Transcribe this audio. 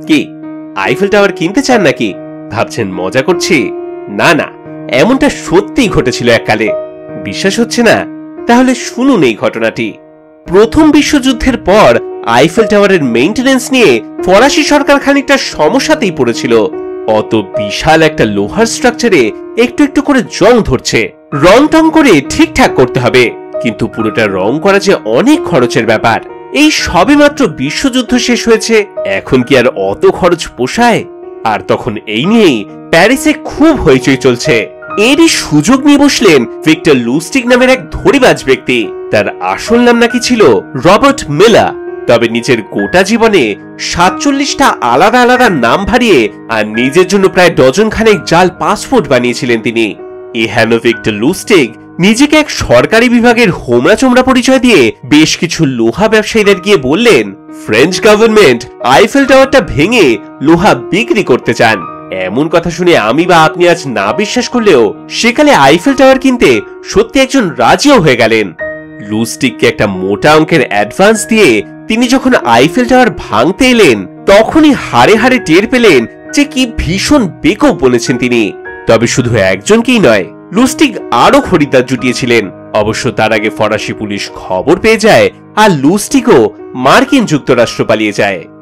কি Eiffel tower কিনতে চান নাকি? ভাবছেন মজা করছি? না না, এমনটা সত্যিই ঘটেছিল এককালে। বিশ্বাস হচ্ছে না? তাহলে শুনুন এই ঘটনাটি। প্রথম বিশ্বযুদ্ধের পর আইফেল টাওয়ারের মেইনটেনেন্স নিয়ে ফরাসি সরকার খানিকটা সমস্যাতেই পড়েছিল। অত বিশাল একটা লোহার স্ট্রাকচারে একটু একটু করে জং ধরছে। রং টং করে ঠিকঠাক করতে হবে, কিন্তু পুরোটা রং করা যে অনেক খরচের ব্যাপার। এই সবে মাত্র বিশ্বযুদ্ধ শেষ হয়েছে, এখন কি আর অত খরচ পোষায়? আর তখন এই নিয়েই প্যারিসে খুব হইচই চলছে। এরই সুযোগ নিয়ে বসলেন ভিক্টর লুস্টিক নামের এক ধড়িবাজ ব্যক্তি। তার আসল নাম নাকি ছিল রবার্ট মিলার। তবে নিজের গোটা জীবনে 47টা আলাদা আলাদা নাম ভারিয়ে আর নিজের জন্য প্রায় ডজন খানেক জাল পাসপোর্ট বানিয়েছিলেন তিনি। হেন ভিক্টর লুস্টিক নিজেকে এক সরকারি বিভাগের হোমরা চোমরা পরিচয় দিয়ে বেশ কিছু লোহা ব্যবসায়ীদের গিয়ে বললেন, ফ্রেঞ্চ গভর্নমেন্ট আইফেল টাওয়ারটা ভেঙে লোহা বিক্রি করতে চান। এমন কথা শুনে আমি বা আপনি আজ না বিশ্বাস করলেও সেকালে আইফেল টাওয়ার কিনতে সত্যি একজন রাজিও হয়ে গেলেন। লুস্টিককে একটা মোটা অঙ্কের অ্যাডভান্স দিয়ে তিনি যখন আইফেল টাওয়ার ভাঙতে এলেন, তখনই হাড়ে হাড়ে টের পেলেন যে কি ভীষণ বেকুব বলেছেন তিনি। তবে শুধু একজনকেই নয়, লুস্টিক আরো খরিদ্দার জুটিয়েছিলেন। অবশ্য তার আগে ফরাসি পুলিশ খবর পেয়ে যায় আর লুস্টিকও মার্কিন যুক্তরাষ্ট্র পালিয়ে যায়।